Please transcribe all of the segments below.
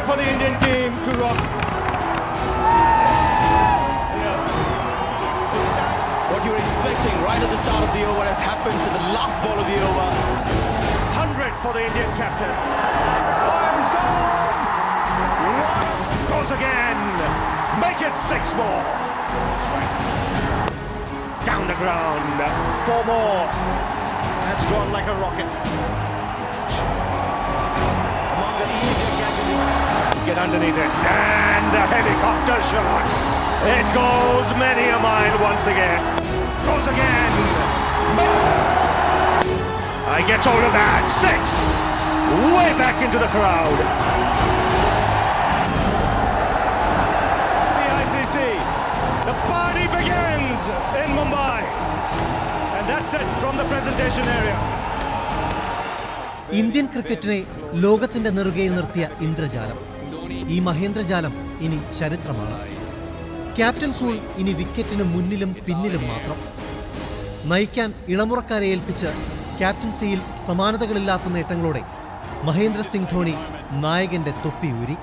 time for the Indian team to rock. What you're expecting right at the start of the over has happened to the last ball of the over. 100 for the Indian captain. Oh, he's gone! Goes again. Make it 6 more. Down the ground. 4 more. That's gone like a rocket. Among the easier catches. Get underneath it. And a helicopter shot. It goes many a mile once again. Goes again. I gets hold of that. 6. Way back into the crowd. The ICC. The party begins in Mumbai. And that's it from the presentation area. Indian ക്രിക്കറ്റിനെ ലോകത്തിന്റെ നെറുകയിൽ നിർത്തിയ ഇന്ദ്രജാലം. ഈ മഹേന്ദ്രജാലം ഇനി ചരിത്രമാണ്. Captain cool ഇനി വിക്കറ്റിന് മുന്നിലും പിന്നിലും മാത്രം. നയിക്കാൻ ഇളമുറക്കാരെ ഏൽപ്പിച്ച് ക്യാപ്റ്റൻസിയിൽ സമാനതകളില്ലാത്ത നേട്ടങ്ങളോടെ മഹേന്ദ്ര സിംഗ് ധോണി നായകന്റെ തൊപ്പിയൂരി.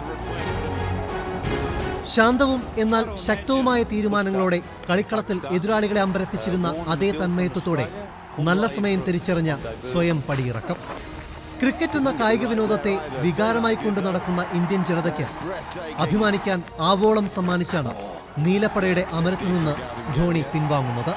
ശാന്തവും എന്നാൽ ശക്തവുമായ തീരുമാനങ്ങളോടെ കളിക്കളത്തിൽ എതിരാളികളെ അമ്പരപ്പിച്ചിരുന്ന അതേ തന്മയത്വത്തോടെ നല്ല സമയം തിരിച്ചറിഞ്ഞ സ്വയം പടിയിറക്കം. ക്രിക്കറ്റ് എന്ന കായിക വിനോദത്തെ വികാരമായി കൊണ്ട് നടക്കുന്ന ഇന്ത്യൻ ജനതയ്ക്ക് അഭിമാനിക്കാൻ ആവോളം സമ്മാനിച്ചാണ് നീലപ്പടയുടെ അമരത്തു നിന്ന് ധോണി പിൻവാങ്ങുന്നത്.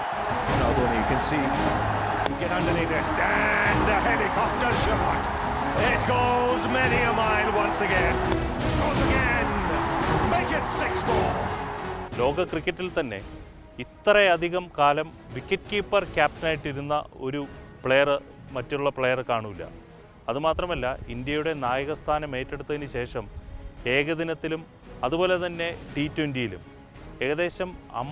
ലോക ക്രിക്കറ്റിൽ തന്നെ ഇത്രയധികം കാലം വിക്കറ്റ് കീപ്പർ ക്യാപ്റ്റനായിട്ടിരുന്ന ഒരു പ്ലെയർ മറ്റുള്ള പ്ലെയർ കാണൂല. അതുമാത്രമല്ല, ഇന്ത്യയുടെ നായകസ്ഥാനം ഏറ്റെടുത്തതിന് ശേഷം ഏകദിനത്തിലും അതുപോലെ തന്നെ T20യിലും ഏകദേശം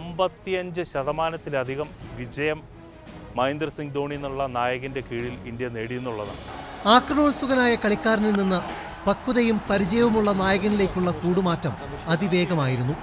55% വിജയം മഹേന്ദ്ര സിംഗ് ധോണി എന്നുള്ള നായകൻ്റെ കീഴിൽ ഇന്ത്യ നേടിയെന്നുള്ളതാണ്. ആക്രമണോത്സുകനായ കളിക്കാരനിൽ നിന്ന് പക്വതയും പരിചയവുമുള്ള നായകനിലേക്കുള്ള കൂടുമാറ്റം അതിവേഗമായിരുന്നു.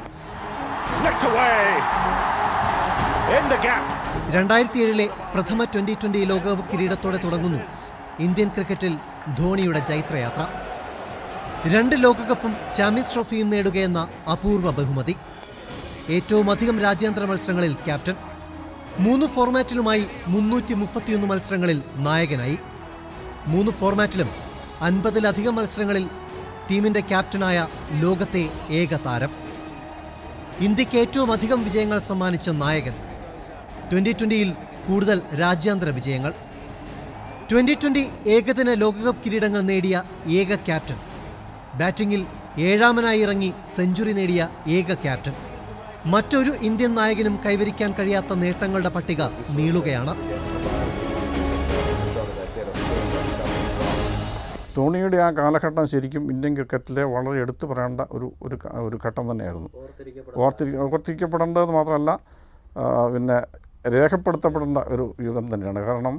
2007 പ്രഥമ T20 ലോകകപ്പ് കിരീടത്തോടെ തുടങ്ങുന്നു ഇന്ത്യൻ ക്രിക്കറ്റിൽ ധോണിയുടെ ജൈത്രയാത്ര. 2 ലോകകപ്പും ചാമ്പ്യൻസ് ട്രോഫിയും നേടുകയെന്ന അപൂർവ ബഹുമതി. ഏറ്റവും അധികം രാജ്യാന്തര മത്സരങ്ങളിൽ ക്യാപ്റ്റൻ. 3 ഫോർമാറ്റിലുമായി 331 മത്സരങ്ങളിൽ നായകനായി. 3 ഫോർമാറ്റിലും 50-ലധികം മത്സരങ്ങളിൽ ടീമിന്റെ ക്യാപ്റ്റനായ ലോകത്തെ ഏക താരം. ഇന്ത്യക്ക് ഏറ്റവും അധികം വിജയങ്ങൾ സമ്മാനിച്ച നായകൻ. 2020യിൽ കൂടുതൽ രാജ്യാന്തര വിജയങ്ങൾ. 2020 ഏകദിന ലോകകപ്പ് കിരീടങ്ങൾ നേടിയ ഏക ക്യാപ്റ്റൻ. ബാറ്റിംഗിൽ 7ാമനായി ഇറങ്ങി സെഞ്ചുറി നേടിയ ഏക ക്യാപ്റ്റൻ. മറ്റൊരു ഇന്ത്യൻ നായകനും കൈവരിക്കാൻ കഴിയാത്ത നേട്ടങ്ങളുടെ പട്ടിക നീളുകയാണ്. ധോണിയുടെ ആ കാലഘട്ടം ശരിക്കും ഇന്ത്യൻ ക്രിക്കറ്റിലെ വളരെ എടുത്തു പറയേണ്ട ഒരു ഘട്ടം തന്നെയായിരുന്നു. ഓർത്തിരിക്കപ്പെടേണ്ടത് മാത്രമല്ല, പിന്നെ രേഖപ്പെടുത്തപ്പെടേണ്ട ഒരു യുഗം തന്നെയാണ്. കാരണം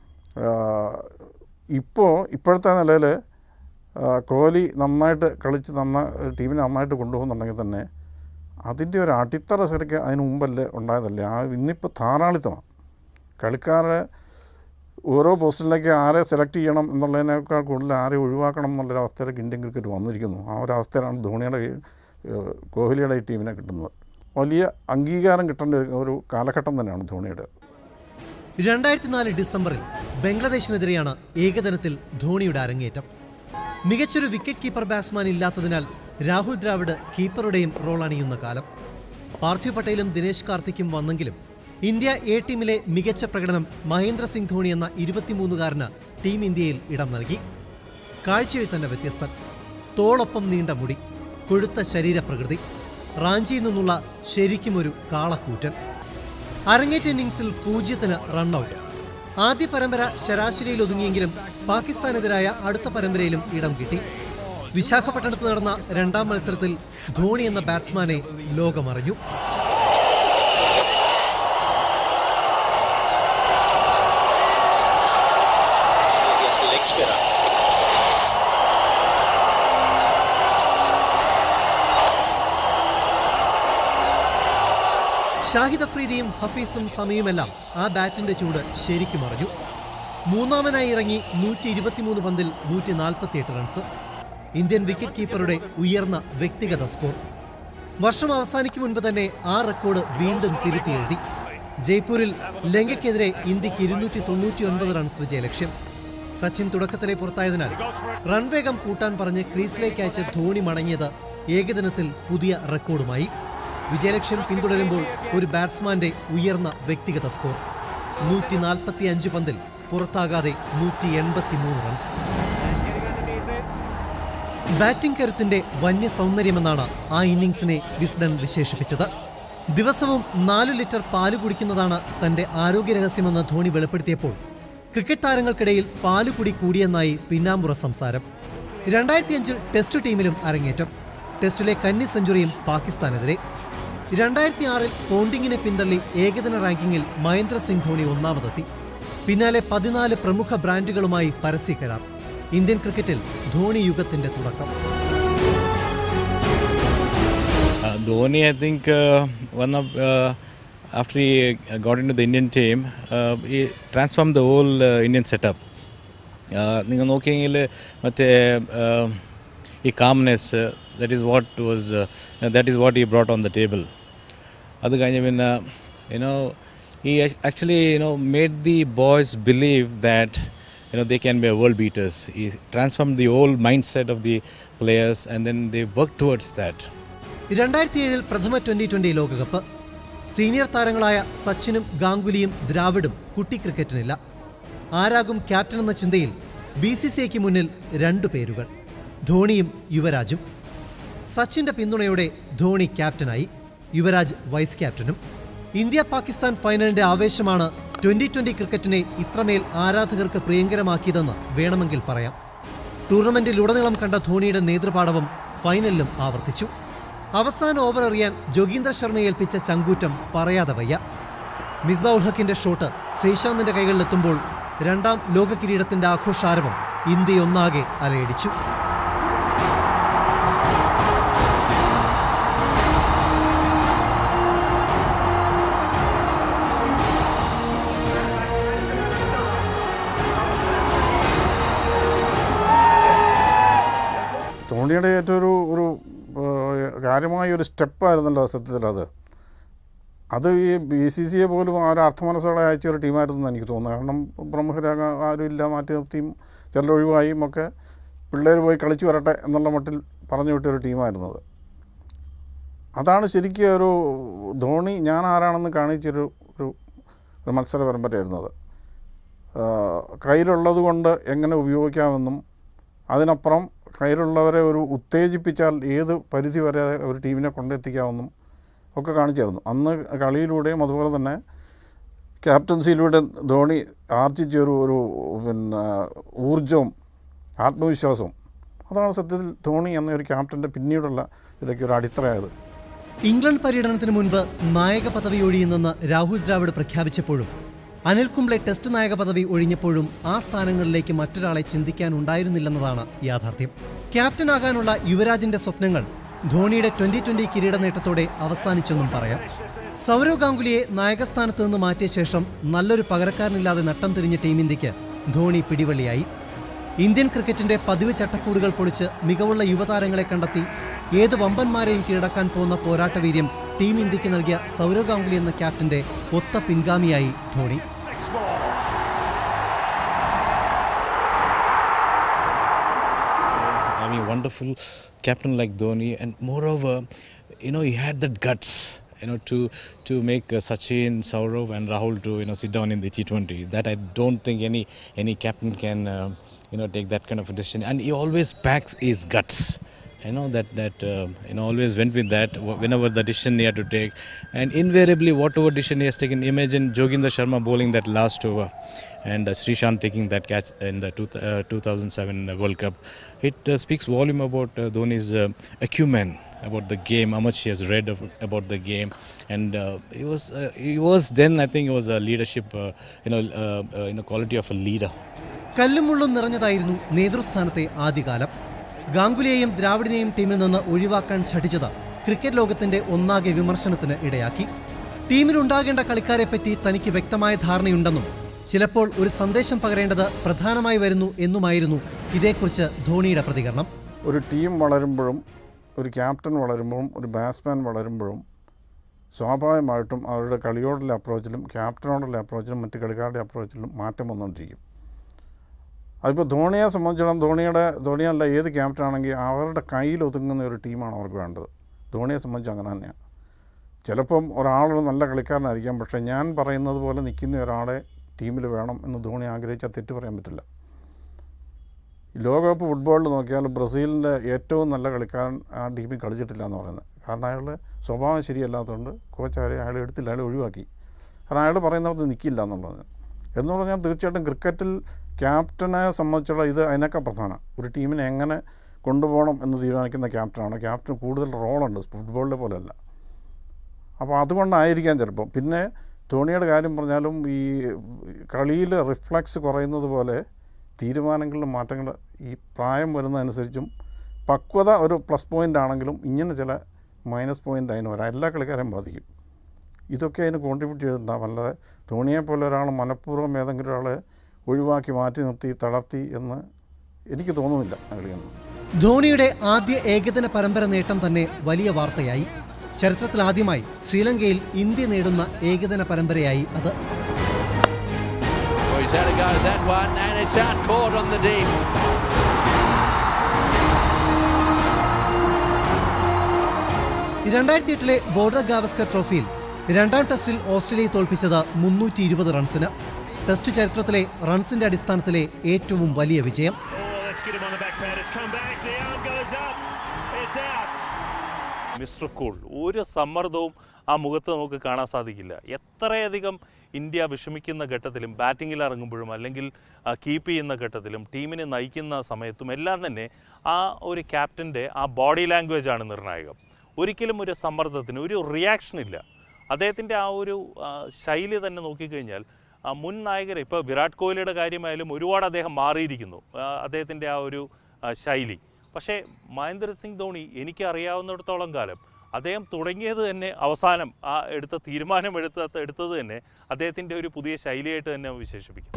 ഇപ്പോഴത്തെ നിലയിൽ കോഹ്ലി നന്നായിട്ട് കളിച്ച് ടീമിനെ നന്നായിട്ട് കൊണ്ടുപോകുന്നുണ്ടെങ്കിൽ തന്നെ അതിൻ്റെ ഒരു അടിത്തറ ശരിക്കും അതിന് മുമ്പല്ലേ ഉണ്ടായതല്ലേ. ഇന്നിപ്പോൾ ധാരാളിത്തമാണ്. കളിക്കാരെ ഓരോ പോസ്റ്റിലേക്ക് ആരെ സെലക്ട് ചെയ്യണം എന്നുള്ളതിനേക്കാൾ കൂടുതൽ ആരെ ഒഴിവാക്കണം എന്നുള്ളൊരവസ്ഥയിലേക്ക് ഇന്ത്യൻ ക്രിക്കറ്റ് വന്നിരിക്കുന്നു. ആ ഒരു അവസ്ഥയിലാണ് കോഹ്ലിയുടെ ഈ ടീമിനെ കിട്ടുന്നത്. വലിയ അംഗീകാരം കിട്ടേണ്ട ഒരു കാലഘട്ടം തന്നെയാണ് ധോണിയുടെ. 2004 ഡിസംബറിൽ ബംഗ്ലാദേശിനെതിരെയാണ് ഏകദിനത്തിൽ ധോണിയുടെ അരങ്ങേറ്റം. മികച്ചൊരു വിക്കറ്റ് കീപ്പർ ബാറ്റ്സ്മാൻ ഇല്ലാത്തതിനാൽ രാഹുൽ ദ്രാവിഡ് കീപ്പറുടെയും റോൾ അണിയുന്ന കാലം. പാർത്ഥിവ് പട്ടേലും ദിനേശ് കാർത്തിക്കും വന്നെങ്കിലും ഇന്ത്യ എ ടീമിലെ മികച്ച പ്രകടനം മഹേന്ദ്ര സിംഗ് ധോണി എന്ന 23-കാരന് ടീം ഇന്ത്യയിൽ ഇടം നൽകി. കാഴ്ചയിൽ തന്നെ വ്യത്യസ്തൻ. തോളൊപ്പം നീണ്ട മുടി, കൊഴുത്ത ശരീരപ്രകൃതി, റാഞ്ചിയിൽ നിന്നുള്ള ശരിക്കും ഒരു കാളക്കൂറ്റൻ. അരങ്ങേറ്റ ഇന്നിംഗ്സിൽ 0 റണ്ണൌട്ട്. ആദ്യ പരമ്പര ശരാശരിയിൽ ഒതുങ്ങിയെങ്കിലും പാകിസ്ഥാനെതിരായ അടുത്ത പരമ്പരയിലും ഇടം കിട്ടി. വിശാഖപട്ടണത്ത് നടന്ന 2ാം മത്സരത്തിൽ ധോണി എന്ന ബാറ്റ്സ്മാനെ ലോകമറിഞ്ഞു. ഷാഹിദ് അഫ്രീദിയും ഹഫീസും സമയമെല്ലാം ആ ബാറ്റിന്റെ ചൂട് ശരിക്കും അറിഞ്ഞു. 3ാമനായി ഇറങ്ങി 123 പന്തിൽ 148 റൺസ്. ഇന്ത്യൻ വിക്കറ്റ് കീപ്പറുടെ ഉയർന്ന വ്യക്തിഗത സ്കോർ. വർഷം അവസാനിക്കും മുൻപ് തന്നെ ആ റെക്കോർഡ് വീണ്ടും തിരുത്തിയെഴുതി. ജയ്പൂരിൽ ലങ്കയ്ക്കെതിരെ ഇന്ത്യക്ക് 299 റൺസ് വിജയലക്ഷ്യം. സച്ചിൻ തുടക്കത്തിലെ പുറത്തായതിനാൽ റൺ വേഗം കൂട്ടാൻ പറഞ്ഞ് ക്രീസിലേക്ക് അയച്ച ധോണി മടങ്ങിയത് ഏകദിനത്തിൽ പുതിയ റെക്കോർഡുമായി. വിജയലക്ഷ്യം പിന്തുടരുമ്പോൾ ഒരു ബാറ്റ്സ്മാന്റെ ഉയർന്ന വ്യക്തിഗത സ്കോർ. 145 പന്തിൽ പുറത്താകാതെ 183 റൺസ്. ബാറ്റിംഗ് കരുത്തിന്റെ വന്യ സൗന്ദര്യമെന്നാണ് ആ ഇന്നിംഗ്സിനെ വിസ്ഡൻ വിശേഷിപ്പിച്ചത്. ദിവസവും 4 ലിറ്റർ പാല് കുടിക്കുന്നതാണ് തന്റെ ആരോഗ്യരഹസ്യമെന്ന് ധോണി വെളിപ്പെടുത്തിയപ്പോൾ ക്രിക്കറ്റ് താരങ്ങൾക്കിടയിൽ പാലുകുടി കൂടിയെന്നായി പിന്നാമ്പുറ സംസാരം. 2005 ടെസ്റ്റ് ടീമിലും അരങ്ങേറ്റം. ടെസ്റ്റിലെ കന്നി സെഞ്ചുറിയും പാകിസ്ഥാനെതിരെ. 2006 പോണ്ടിങ്ങിനെ പിന്തള്ളി ഏകദിന റാങ്കിങ്ങിൽ മഹേന്ദ്ര സിംഗ് ധോണി ഒന്നാമതെത്തി. പിന്നാലെ 14 പ്രമുഖ ബ്രാൻഡുകളുമായി പരസ്യ കരാർ. ഇന്ത്യൻ ക്രിക്കറ്റിൽ ധോണി യുഗത്തിന്റെ തുടക്കം. Dhoni, I think after he got into the Indian team, he transformed the whole Indian setup. നിങ്ങൾ നോക്കിയെങ്കിൽ മറ്റേ ഈ calmness, that is what he brought on the table. അത് കഴിഞ്ഞ് പിന്നെ he actually made the boys believe that they can be world beaters. He transformed the whole mindset of the players and then they worked towards that. 2007 പ്രഥമ T20 ലോകകപ്പ്. Senior താരങ്ങളായ സച്ചിനും ഗാംഗുലിയും ദ്രാവിഡും കുട്ടി ക്രിക്കറ്റിനില്ല. ആരാകും captain എന്ന ചിന്തയിൽ BCCIക്ക് മുന്നിൽ 2 പേരുകൾ, ധോണിയും യുവരാജും. സച്ചിന്റെ പിന്തുണയോടെ ധോണി ക്യാപ്റ്റനായി, യുവരാജ് വൈസ് ക്യാപ്റ്റനും. ഇന്ത്യ പാകിസ്ഥാൻ ഫൈനലിന്റെ ആവേശമാണ് 2020 ക്രിക്കറ്റിനെ ഇത്രമേൽ ആരാധകർക്ക് പ്രിയങ്കരമാക്കിയതെന്ന് വേണമെങ്കിൽ പറയാം. ടൂർണമെന്റിലുടനീളം കണ്ട ധോണിയുടെ നേതൃപാടവം ഫൈനലിലും ആവർത്തിച്ചു. അവസാന ഓവർ എറിയാൻ ജോഗീന്ദ്ര ശർമ്മയെ ഏൽപ്പിച്ച ചങ്കൂറ്റം പറയാതെ വയ്യ. മിസ്ബാ ഉൽ ഹക്കിന്റെ ഷോട്ട് ശ്രീശാന്തിന്റെ കൈകളിലെത്തുമ്പോൾ രണ്ടാം ലോക കിരീടത്തിന്റെ ആഘോഷാരവം ഇന്ത്യയൊന്നാകെ അലയടിച്ചു. ധോണിയുടെ ഏറ്റവും ഒരു കാര്യമായ ഒരു സ്റ്റെപ്പായിരുന്നല്ലോ സത്യത്തിൽ. അത് ഈ BCCയെ പോലും അർത്ഥമനസ്സോടെ അയച്ച ഒരു ടീമായിരുന്നു എനിക്ക് തോന്നുന്നത്. കാരണം പ്രമുഖരാக ആരും ഇല്ല, മാറ്റി നിർത്തിയും ചിലരൊഴിവായും ഒക്കെ പിള്ളേർ പോയി കളിച്ചു വരട്ടെ എന്നുള്ള മട്ടിൽ പറഞ്ഞു വിട്ടൊരു ടീമായിരുന്നത്. അതാണ് ശരിക്കും ഒരു ധോണി ഞാൻ ആരാണെന്ന് കാണിച്ചൊരു മത്സര പരമ്പരയായിരുന്നത്. കയ്യിലുള്ളത് കൊണ്ട് എങ്ങനെ ഉപയോഗിക്കാമെന്നും അതിനപ്പുറം കയ്യിലുള്ളവരെ ഒരു ഉത്തേജിപ്പിച്ചാൽ ഏത് പരിധി വരെ ഒരു ടീമിനെ കൊണ്ടെത്തിക്കാമെന്നും ഒക്കെ കാണിച്ചായിരുന്നു. അന്ന് കളിയിലൂടെയും അതുപോലെ തന്നെ ക്യാപ്റ്റൻസിയിലൂടെ ധോണി ആർജിച്ചൊരു ഊർജവും ആത്മവിശ്വാസവും അതാണ് സത്യത്തിൽ ധോണി എന്ന ഒരു ക്യാപ്റ്റൻ്റെ പിന്നീടുള്ള ഇതിലേക്ക് ഒരു അടിത്തറയായത്. ഇംഗ്ലണ്ട് പര്യടനത്തിന് മുൻപ് നായക പദവി ഒഴിയുന്നെന്ന് രാഹുൽ ദ്രാവിഡ് പ്രഖ്യാപിച്ചപ്പോഴും അനിൽ കുംബ്ലെ ടെസ്റ്റ് നായക പദവി ഒഴിഞ്ഞപ്പോഴും ആ സ്ഥാനങ്ങളിലേക്ക് മറ്റൊരാളെ ചിന്തിക്കാനുണ്ടായിരുന്നില്ലെന്നതാണ് യാഥാർത്ഥ്യം. ക്യാപ്റ്റനാകാനുള്ള യുവരാജിന്റെ സ്വപ്നങ്ങൾ ധോണിയുടെ 2020 കിരീട നേട്ടത്തോടെ അവസാനിച്ചെന്നും പറയാം. സൗരവ് ഗാംഗുലിയെ നായകസ്ഥാനത്ത് നിന്ന് മാറ്റിയ ശേഷം നല്ലൊരു പകരക്കാരനില്ലാതെ നട്ടം തിരിഞ്ഞ ടീം ഇന്ത്യക്ക് ധോണി പിടിവള്ളിയായി. ഇന്ത്യൻ ക്രിക്കറ്റിന്റെ പതിവ് ചട്ടക്കൂടുകൾ പൊളിച്ച് മികവുള്ള യുവതാരങ്ങളെ കണ്ടെത്തി ഏത് വമ്പന്മാരെയും കീഴടക്കാൻ പോകുന്ന പോരാട്ടവീര്യം ടീം ഇന്ത്യക്ക് നൽകിയ സൗരവ് ഗാംഗുലി എന്ന ക്യാപ്റ്റന്റെ ഒത്ത പിൻഗാമിയായി Dhoni. Wonderful captain like Dhoni, and moreover, he had that guts, to make Sachin, Saurav, and Rahul to sit down in the T20. That I don't think any captain can take that kind of a decision. And he always backs his guts. Always went with that whenever the decision he had to take, and invariably whatever decision he has taken. Imagine Joginder Sharma bowling that last over, and Srishant taking that catch in the 2007 World Cup. It speaks volume about Dhoni's acumen about the game, how much he has read about the game, and he was then, I think, he was a leadership, quality of a leader. കല്ലുമുള്ളും നിറഞ്ഞതായിരുന്നു നേതൃസ്ഥാനത്തെ ആദ്യകാലം. ഗാംഗുലിയെയും ദ്രാവിഡിനെയും ടീമിൽ നിന്ന് ഒഴിവാക്കാൻ ശഠിച്ചത് cricket ലോകത്തിന്റെ ഒന്നാകെ വിമർശനത്തിന് ഇടയാക്കി. ടീമിലുണ്ടാകേണ്ട കളിക്കാരെപ്പറ്റി തനിക്ക് വ്യക്തമായ ധാരണയുണ്ടെന്നും ചിലപ്പോൾ ഒരു സന്ദേശം പകരേണ്ടത് പ്രധാനമായി വരുന്നു എന്നുമായിരുന്നു ഇതേക്കുറിച്ച് ധോണിയുടെ പ്രതികരണം. ഒരു ടീം വളരുമ്പോഴും ഒരു ക്യാപ്റ്റൻ വളരുമ്പോഴും ഒരു ബാറ്റ്സ്മാൻ വളരുമ്പോഴും സ്വാഭാവികമായിട്ടും അവരുടെ കളിയോടുള്ള അപ്രോച്ചിലും ക്യാപ്റ്റനോടുള്ള അപ്രോച്ചിലും മറ്റ് കളിക്കാരുടെ അപ്രോച്ചിലും മാറ്റം വന്നുകൊണ്ടിരിക്കും. അതിപ്പോൾ ധോണിയെ സംബന്ധിച്ചിടത്തോളം ധോണിയല്ല ഏത് ക്യാപ്റ്റൻ ആണെങ്കിൽ അവരുടെ കയ്യിൽ ഒതുങ്ങുന്ന ഒരു ടീമാണ് അവർക്ക് വേണ്ടത്. ധോണിയെ സംബന്ധിച്ച് അങ്ങനെ തന്നെയാണ്. ചിലപ്പം ഒരാളൊരു നല്ല കളിക്കാരനായിരിക്കാം, പക്ഷേ ഞാൻ പറയുന്നത് പോലെ നിൽക്കുന്ന ഒരാളെ ടീമിൽ വേണം എന്ന് ധോണി ആഗ്രഹിച്ചാൽ തെറ്റ് പറയാൻ പറ്റില്ല. ലോകകപ്പ് ഫുട്ബോളിൽ നോക്കിയാൽ ബ്രസീലിൻ്റെ ഏറ്റവും നല്ല കളിക്കാരൻ ആ ടീമിൽ കളിച്ചിട്ടില്ല എന്ന് പറയുന്നത്. കാരണം അയാളുടെ സ്വഭാവം ശരിയല്ലാത്തതുകൊണ്ട് കോച്ച് അയാൾ എടുത്തില്ല, അയാൾ ഒഴിവാക്കി. കാരണം അയാൾ പറയുന്നത് നിൽക്കില്ല എന്നുള്ളത്. എന്ന് പറഞ്ഞാൽ തീർച്ചയായിട്ടും ക്രിക്കറ്റിൽ ക്യാപ്റ്റനെ സംബന്ധിച്ചുള്ള ഇത് അതിനൊക്കെ പ്രധാനം. ഒരു ടീമിനെ എങ്ങനെ കൊണ്ടുപോകണം എന്ന് തീരുമാനിക്കുന്ന ക്യാപ്റ്റനാണ്. ക്യാപ്റ്റന് കൂടുതൽ റോളുണ്ട്, ഫുട്ബോളിലെ പോലെയല്ല. അപ്പോൾ അതുകൊണ്ടായിരിക്കാം ചിലപ്പം. പിന്നെ ധോണിയുടെ കാര്യം പറഞ്ഞാലും ഈ കളിയിൽ റിഫ്ലക്സ് കുറയുന്നത് പോലെ തീരുമാനങ്ങളിലും മാറ്റങ്ങൾ ഈ പ്രായം വരുന്നതനുസരിച്ചും പക്വത ഒരു പ്ലസ് പോയിൻ്റ് ആണെങ്കിലും ഇങ്ങനെ ചില മൈനസ് പോയിൻ്റ് അതിന് വരാം. എല്ലാ കളിക്കാരെയും ബാധിക്കും. ഇതൊക്കെ അതിന് കോൺട്രിബ്യൂട്ട് ചെയ്തിട്ടുണ്ടാകും. അല്ലാതെ ധോണിയെപ്പോലെ ഒരാൾ മനഃപൂർവ്വം ഏതെങ്കിലും ഒരാളെ ഒഴിവാക്കി മാറ്റി നിർത്തി തളർത്തി എന്ന് എനിക്ക് തോന്നുന്നില്ല കളിയൊന്നും. ധോണിയുടെ ആദ്യ ഏകദിന പരമ്പര നേട്ടം തന്നെ വലിയ വാർത്തയായി. ചരിത്രത്തിൽ ആദ്യമായി ശ്രീലങ്കയിൽ ഇന്ത്യ നേടുന്ന ഏകദിന പരമ്പരയായി അത്. ലെ ബോർഡർ ഗാവസ്കർ ട്രോഫിയിൽ രണ്ടാം ടെസ്റ്റിൽ ഓസ്ട്രേലിയയെ തോൽപ്പിച്ചത് 320 റൺസിന്. ടെസ്റ്റ് ചരിത്രത്തിലെ റൺസിന്റെ അടിസ്ഥാനത്തിലെ ഏറ്റവും വലിയ വിജയം. മിസ്റ്റർ കൂൾ, ഒരു സമ്മർദ്ദവും ആ മുഖത്ത് നമുക്ക് കാണാൻ സാധിക്കില്ല. എത്രയധികം ഇന്ത്യ വിഷമിക്കുന്ന ഘട്ടത്തിലും ബാറ്റിങ്ങിൽ ഇറങ്ങുമ്പോഴും അല്ലെങ്കിൽ കീപ്പ് ചെയ്യുന്ന ഘട്ടത്തിലും ടീമിനെ നയിക്കുന്ന സമയത്തും എല്ലാം തന്നെ ആ ഒരു ക്യാപ്റ്റൻ്റെ ആ ബോഡി ലാംഗ്വേജാണ് നിർണായകം. ഒരിക്കലും ഒരു സമ്മർദ്ദത്തിന് ഒരു റിയാക്ഷനില്ല. അദ്ദേഹത്തിൻ്റെ ആ ഒരു ശൈലി തന്നെ നോക്കിക്കഴിഞ്ഞാൽ മുൻ നായകരെ ഇപ്പോൾ വിരാട് കോഹ്ലിയുടെ കാര്യമായാലും ഒരുപാട് അദ്ദേഹം മാറിയിരിക്കുന്നു, അദ്ദേഹത്തിൻ്റെ ആ ഒരു ശൈലി. പക്ഷേ മഹേന്ദ്ര സിംഗ് ധോണി എനിക്ക് അറിയാവുന്നിടത്തോളം കാലം അദ്ദേഹം തുടങ്ങിയത് തന്നെ അവസാനം ആ എടുത്ത തീരുമാനം എടുത്തത് തന്നെ അദ്ദേഹത്തിൻ്റെ ഒരു പുതിയ ശൈലിയായിട്ട് തന്നെ വിശേഷിപ്പിക്കും.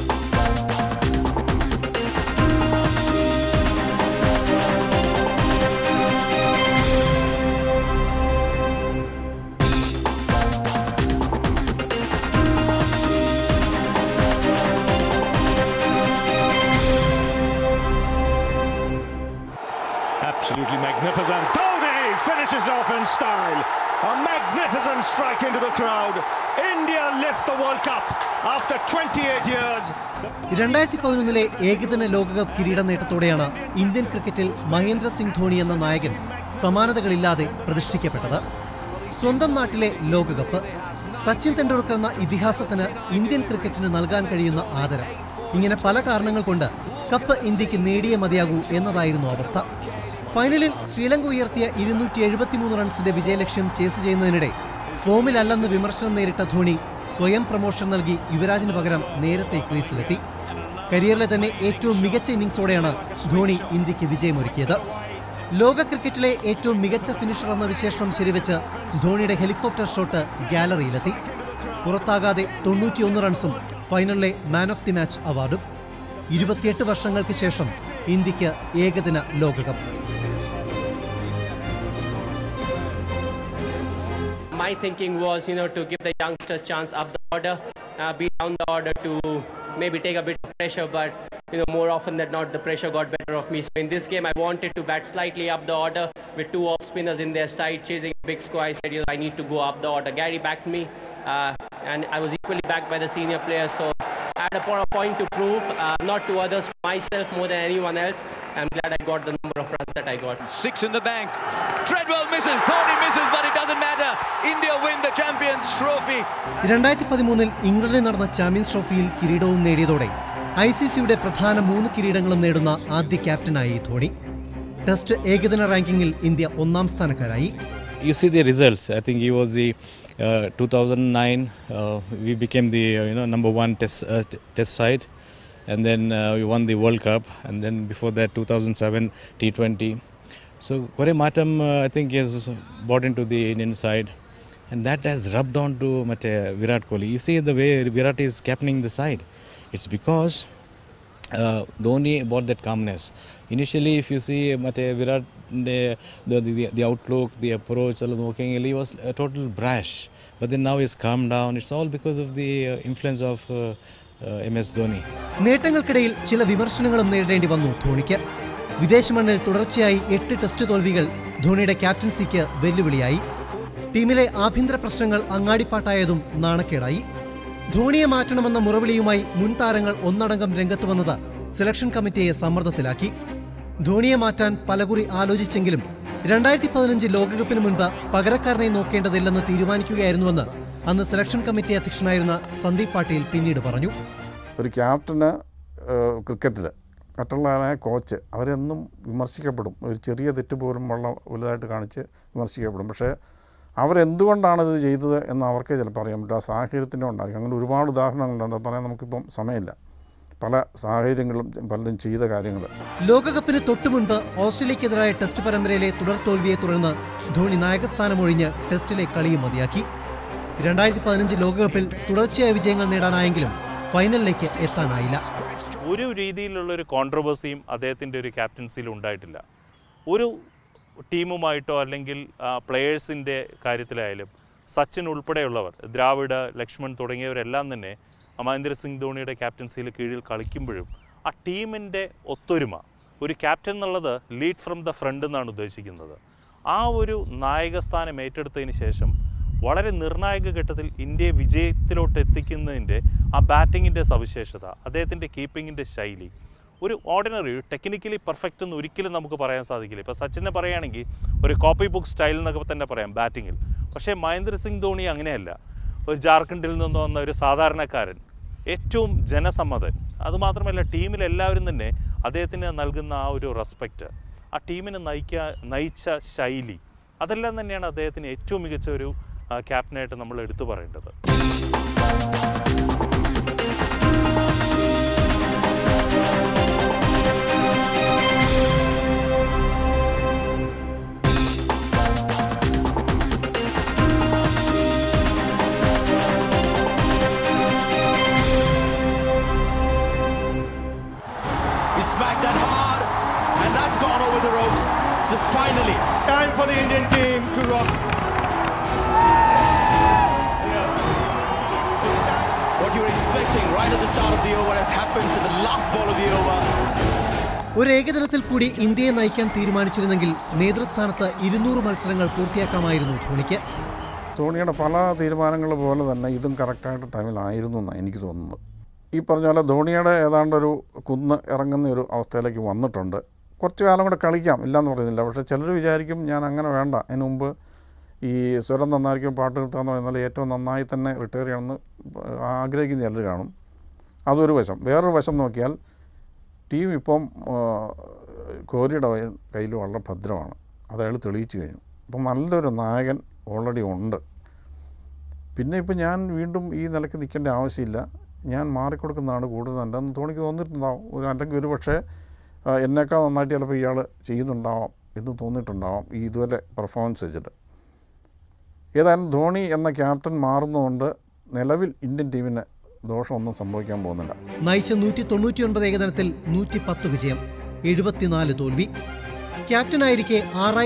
Absolutely magnificent. Dhoni finishes off in style. A magnificent strike into the crowd. India lift the World Cup after 28 years. 2011 ഏകദിന ലോകകപ്പ് കിരീട നേട്ടത്തോടെയാണ് ഇന്ത്യൻ ക്രിക്കറ്റിൽ മഹേന്ദ്ര സിംഗ് ധോണി എന്ന നായകൻ സമാനതകളില്ലാതെ പ്രതിഷ്ഠിക്കപ്പെട്ടത്. സ്വന്തം നാട്ടിലെ ലോകകപ്പ്, സച്ചിൻ തെണ്ടുൽക്കർ എന്ന ഇതിഹാസത്തിന് ഇന്ത്യൻ ക്രിക്കറ്റിന് നൽകാൻ കഴിയുന്ന ആദരം, ഇങ്ങനെ പല കാരണങ്ങൾ കൊണ്ട് കപ്പ് ഇന്ത്യക്ക് നേടിയേ മതിയാകൂ എന്നതായിരുന്നു അവസ്ഥ. ഫൈനലിൽ ശ്രീലങ്ക ഉയർത്തിയ 273 റൺസിന്റെ വിജയലക്ഷ്യം ചേസ് ചെയ്യുന്നതിനിടെ ഫോമിലല്ലെന്ന് വിമർശനം നേരിട്ട ധോണി സ്വയം പ്രമോഷൻ നൽകി യുവരാജിന് പകരം നേരത്തെ ക്രീസിലെത്തി. കരിയറിലെ തന്നെ ഏറ്റവും മികച്ച ഇന്നിംഗ്സോടെയാണ് ധോണി ഇന്ത്യക്ക് വിജയമൊരുക്കിയത്. ലോക ക്രിക്കറ്റിലെ ഏറ്റവും മികച്ച ഫിനിഷർ എന്ന വിശേഷണം ശരിവെച്ച് ധോണിയുടെ ഹെലികോപ്റ്റർ ഷോട്ട് ഗാലറിയിലെത്തി. പുറത്താകാതെ 91 റൺസും ഫൈനലിലെ മാൻ ഓഫ് ദി മാച്ച് അവാർഡും. 28 വർഷങ്ങൾക്ക് ശേഷം ഇന്ത്യക്ക് ഏകദിന ലോകകപ്പ്. My thinking was, to give the youngsters chance up the order, be down the order to maybe take a bit of pressure, but more often than not the pressure got better of me. So in this game I wanted to bat slightly up the order with 2 off spinners in their side chasing a big score. I said, I need to go up the order. Gary backed me and I was equally backed by the senior players, so I had a point to prove, not to others, to myself more than anyone else. I'm glad I got the number of runs that I got. 6 in the bank. Treadwell misses, Dhoni misses, but it doesn't matter. India win the Champions Trophy. 2013 ഇംഗ്ലണ്ടിൽ നടന്ന champions ട്രോഫിയിൽ കിരീടവും നേടിയതോടെ ICCയുടെ പ്രധാന 3 കിരീടങ്ങളും നേടുന്ന ആദ്യ ക്യാപ്റ്റനായി Dhoni. Test ഏകദിന റാങ്കിങ്ങിൽ ഇന്ത്യ 1ാം സ്ഥാനക്കാരായി. You see the results. I think he was the 2009 we became the number 1 test side, and then we won the World Cup, and then before that 2007 T20. So kore maatam I think he has brought into the Indian side, and that has rubbed on to Virat Kohli. You see the way Virat is captaining the side. It's because Dhoni brought that calmness. Initially, if you see Virat, the outlook, the approach, he was a total brash. But then now he's calmed down. It's all because of the influence of MS Dhoni. നേട്ടങ്ങൾക്കിടയിൽ ചില വിമർശനങ്ങളും നേരിടേണ്ടി വന്നു ധോണിക്ക്. വിദേശ മണ്ണിൽ തുടർച്ചയായി 8 test തോൽവികൾ ധോണിയുടെ ക്യാപ്റ്റൻസിക്ക് വെല്ലുവിളിയായി. ടീമിലെ ആഭ്യന്തര പ്രശ്നങ്ങൾ അങ്ങാടിപ്പാട്ടായതും നാണക്കേടായി. ധോണിയെ മാറ്റണമെന്ന മുറവിളിയുമായി മുൻ താരങ്ങൾ ഒന്നടങ്കം രംഗത്ത് വന്നത് സെലക്ഷൻ കമ്മിറ്റിയെ സമ്മർദ്ദത്തിലാക്കി. ധോണിയെ മാറ്റാൻ പലകുറി ആലോചിച്ചെങ്കിലും 2015 ലോകകപ്പിന് മുൻപ് പകരക്കാരനെ നോക്കേണ്ടതില്ലെന്ന് തീരുമാനിക്കുകയായിരുന്നുവെന്ന് അന്ന് സെലക്ഷൻ കമ്മിറ്റി അധ്യക്ഷനായിരുന്ന സന്ദീപ് പാട്ടീൽ പിന്നീട് പറഞ്ഞു. ഒരു ക്യാപ്റ്റന് ക്രിക്കറ്റിൽ മറ്റുള്ളവരായ കോച്ച് അവരെന്നും വിമർശിക്കപ്പെടും. ഒരു ചെറിയ തെറ്റ് പോലും വലുതായിട്ട് കാണിച്ച് വിമർശിക്കപ്പെടും. പക്ഷേ അവരെന്തുകൊണ്ടാണിത് ചെയ്തത് എന്ന് അവർക്കേ ചിലപ്പോൾ അറിയാൻ പറ്റും. ആ സാഹചര്യത്തിൻ്റെ ഉണ്ടാക്കി. അങ്ങനെ ഒരുപാട് ഉദാഹരണങ്ങളുണ്ട്. അത് പറയാൻ നമുക്കിപ്പം സമയമില്ല. പല സാഹചര്യങ്ങളും പലരും ചെയ്ത കാര്യങ്ങൾ. ലോകകപ്പിന് തൊട്ടു മുൻപ് ഓസ്ട്രേലിയക്കെതിരായ ടെസ്റ്റ് പരമ്പരയിലെ തുടർ തോൽവിയെ തുടർന്ന് ധോണി നായകസ്ഥാനമൊഴിഞ്ഞ് ടെസ്റ്റിലെ കളിയും മതിയാക്കി. 2015 ലോകകപ്പിൽ തുടർച്ചയായ വിജയങ്ങൾ നേടാനായെങ്കിലും ഫൈനലിലേക്ക് എത്താനായില്ല. ഒരു രീതിയിലുള്ളൊരു കോൺട്രവേഴ്സിയും അദ്ദേഹത്തിൻ്റെ ഒരു ക്യാപ്റ്റൻസിയിൽ ഉണ്ടായിട്ടില്ല. ഒരു ടീമുമായിട്ടോ അല്ലെങ്കിൽ പ്ലെയേഴ്സിൻ്റെ കാര്യത്തിലായാലും സച്ചിൻ ഉൾപ്പെടെയുള്ളവർ, ദ്രാവിഡ്, ലക്ഷ്മൺ തുടങ്ങിയവരെല്ലാം തന്നെ മഹേന്ദ്ര സിംഗ് ധോണിയുടെ ക്യാപ്റ്റൻസിയിൽ കീഴിൽ കളിക്കുമ്പോഴും ആ ടീമിൻ്റെ ഒത്തൊരുമ, ഒരു ക്യാപ്റ്റൻ എന്നുള്ളത് ലീഡ് ഫ്രം ദ ഫ്രണ്ട് എന്നാണ് ഉദ്ദേശിക്കുന്നത്. ആ ഒരു നായകസ്ഥാനം ഏറ്റെടുത്തതിന് ശേഷം വളരെ നിർണായക ഘട്ടത്തിൽ ഇന്ത്യയെ വിജയത്തിലോട്ട് എത്തിക്കുന്നതിൻ്റെ ആ ബാറ്റിങ്ങിൻ്റെ സവിശേഷത, അദ്ദേഹത്തിൻ്റെ കീപ്പിങ്ങിൻ്റെ ശൈലി, ഒരു ഓർഡിനറി ടെക്നിക്കലി പെർഫെക്റ്റ് എന്ന് ഒരിക്കലും നമുക്ക് പറയാൻ സാധിക്കില്ല. ഇപ്പോൾ സച്ചിനെ പറയുകയാണെങ്കിൽ ഒരു കോപ്പി ബുക്ക് സ്റ്റൈൽ എന്നൊക്കെ തന്നെ പറയാം ബാറ്റിങ്ങിൽ. പക്ഷേ മഹേന്ദ്ര സിംഗ് ധോണി അങ്ങനെയല്ല. ഒരു ജാർഖണ്ഡിൽ നിന്ന് വന്ന ഒരു സാധാരണക്കാരൻ, ഏറ്റവും ജനസമ്മതൻ. അതുമാത്രമല്ല ടീമിലെല്ലാവരും തന്നെ അദ്ദേഹത്തിന് നൽകുന്ന ആ ഒരു റെസ്പെക്റ്റ്, ആ ടീമിനെ നയിച്ച ശൈലി, അതെല്ലാം തന്നെയാണ് അദ്ദേഹത്തിന് ഏറ്റവും മികച്ച ഒരു ക്യാപ്റ്റനായിട്ട് നമ്മൾ എടുത്തു പറയേണ്ടത്. Smacked that hard, and that's gone over the ropes. So finally, Time for the Indian team to rock. what you're expecting right at the start of the over has happened to the last ball of the over. ഒരു ഏകദിനത്തിൽ കൂടി ഇന്ത്യയെ നയിക്കാൻ തീരുമാനിച്ചിരുന്നെങ്കിൽ നേതൃസ്ഥാനത്ത് 200 മത്സരങ്ങൾ പൂർത്തിയാക്കാമായിരുന്നു ധോണിക്ക്. ധോണിയുടെ പല തീരുമാനങ്ങൾ പോലെ തന്നെ ഇതും കറക്റ്റായിട്ട് ടൈമിലായിരുന്നു എന്നാണ് എനിക്ക് തോന്നുന്നത്. ഈ പറഞ്ഞ പോലെ ധോണിയുടെ ഏതാണ്ടൊരു കുന്ന് ഇറങ്ങുന്ന ഒരു അവസ്ഥയിലേക്ക് വന്നിട്ടുണ്ട്. കുറച്ച് കാലം കൂടെ കളിക്കാം, ഇല്ലയെന്ന് പറയുന്നില്ല. പക്ഷേ ചിലർ വിചാരിക്കും ഞാൻ അങ്ങനെ വേണ്ട, അതിന് മുമ്പ് ഈ സ്വരം നന്നായിരിക്കും പാട്ട് നിർത്താമെന്ന് പറയുന്നത് ഏറ്റവും നന്നായി തന്നെ റിട്ടയർ ചെയ്യണമെന്ന് ആഗ്രഹിക്കുന്ന ചിലർ കാണും. അതൊരു വശം. വേറൊരു വശം നോക്കിയാൽ ടീം ഇപ്പം കോഹ്ലിയുടെ കയ്യിൽ വളരെ ഭദ്രമാണ്. അത് അയാൾ തെളിയിച്ചു കഴിഞ്ഞു. അപ്പം നല്ലൊരു നായകൻ ഓൾറെഡി ഉണ്ട്. പിന്നെ ഇപ്പം ഞാൻ വീണ്ടും ഈ നിലയ്ക്ക് നിൽക്കേണ്ട ആവശ്യമില്ല, ഞാൻ മാറിക്കൊടുക്കുന്നതാണ് കൂടുതൽ നല്ലതെന്ന് ധോണിക്ക് തോന്നിയിട്ടുണ്ടാവും. അല്ലെങ്കിൽ ഒരു പക്ഷേ എന്നേക്കാൾ നന്നായിട്ട് ചിലപ്പോൾ ഇയാൾ ചെയ്യുന്നുണ്ടാവാം എന്ന് തോന്നിയിട്ടുണ്ടാവാം ഈ ഇതുവരെ പെർഫോമൻസ് വെച്ചിട്ട്. ഏതായാലും ധോണി എന്ന ക്യാപ്റ്റൻ മാറുന്നതുകൊണ്ട് നിലവിൽ ഇന്ത്യൻ ടീമിന് ദോഷമൊന്നും സംഭവിക്കാൻ പോകുന്നില്ല. നയിച്ച 199 ഏകദിനത്തിൽ 110 വിജയം, 74 തോൽവി. ക്യാപ്റ്റനായിരിക്കെ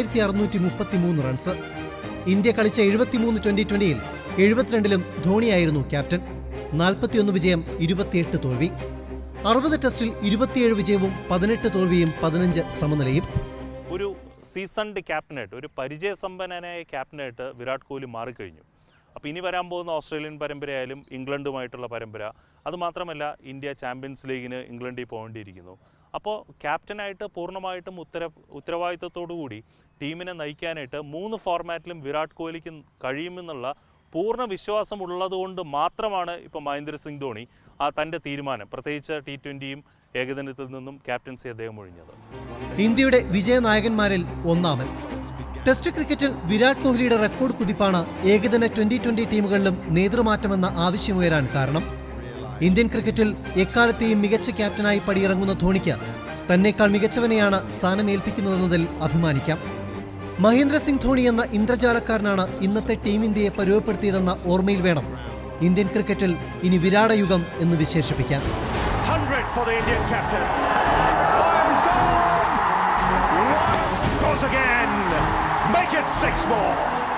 6633 റൺസ്. ഇന്ത്യ കളിച്ച 73 2020-ൽ 72-ലും ധോണിയായിരുന്നു ക്യാപ്റ്റൻ. 41 വിജയം, 28 തോൽവി. 60 ടെസ്റ്റിൽ 27 വിജയവും 18 തോൽവിയും 15 സമനിലയും. ഒരു സീസൺഡ് ക്യാപ്റ്റനായിട്ട്, ഒരു പരിചയസമ്പന്നനായ ക്യാപ്റ്റനായിട്ട് വിരാട് കോഹ്ലി മാറിക്കഴിഞ്ഞു. അപ്പോൾ ഇനി വരാൻ പോകുന്ന ഓസ്ട്രേലിയൻ പരമ്പരയായാലും ഇംഗ്ലണ്ടുമായിട്ടുള്ള പരമ്പര, അതുമാത്രമല്ല ഇന്ത്യ ചാമ്പ്യൻസ് ലീഗിന് ഇംഗ്ലണ്ടിൽ പോകേണ്ടിയിരിക്കുന്നു. അപ്പോൾ ക്യാപ്റ്റനായിട്ട് പൂർണ്ണമായിട്ടും ഉത്തരവാദിത്തത്തോടു കൂടി ടീമിനെ നയിക്കാനായിട്ട് 3 ഫോർമാറ്റിലും വിരാട് കോഹ്ലിക്ക് കഴിയുമെന്നുള്ള പൂർണ്ണ വിശ്വാസം ഉള്ളതുകൊണ്ട് മാത്രമാണ് ഇപ്പോൾ മഹേന്ദ്ര സിംഗ് ധോണി തൻ്റെ തീരുമാനം, പ്രത്യേകിച്ച് T20യും ഏകദിനത്തിൽ നിന്നും ക്യാപ്റ്റൻസി അദ്ദേഹം ഒഴിഞ്ഞത്. ഇന്ത്യയുടെ വിജയനായകന്മാരിൽ ഒന്നാമൻ. ടെസ്റ്റ് ക്രിക്കറ്റിൽ വിരാട് കോഹ്ലിയുടെ റെക്കോർഡ് കുതിപ്പാണ് ഏകദിന 2020 ടീമുകളിലും നേതൃമാറ്റമെന്ന ആവശ്യമുയരാൻ കാരണം. ഇന്ത്യൻ ക്രിക്കറ്റിൽ എക്കാലത്തെയും മികച്ച ക്യാപ്റ്റനായി പടിയിറങ്ങുന്ന ധോണിക്ക് തന്നേക്കാൾ മികച്ചവനെയാണ് സ്ഥാനമേൽപ്പിക്കുന്നതെന്നതിൽ അഭിമാനിക്കാം. മഹേന്ദ്ര സിംഗ് ധോണി എന്ന ഇന്ദ്രജാലക്കാരനാണ് ഇന്നത്തെ ടീം ഇന്ത്യയെ പരുവപ്പെടുത്തിയതെന്ന ഓർമ്മയിൽ വേണം ഇന്ത്യൻ ക്രിക്കറ്റിൽ ഇനി വിരാടയുഗം എന്ന് വിശേഷിപ്പിക്കാൻ. 100 for for the Indian captain. Oh, he's gone! Goes again. Make it 6 more.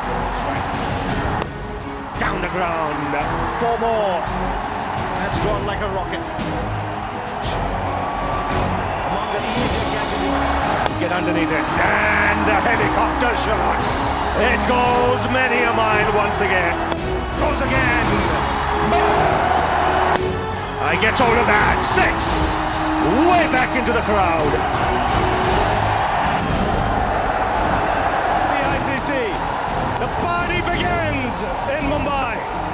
Down the ground. 4 more. That's gone like a rocket. Among the easier catches. Get underneath it. And a helicopter shot. It goes many a mile once again. Goes again. I gets hold of that. 6. Way back into the crowd. The ICC. The party begins in Mumbai.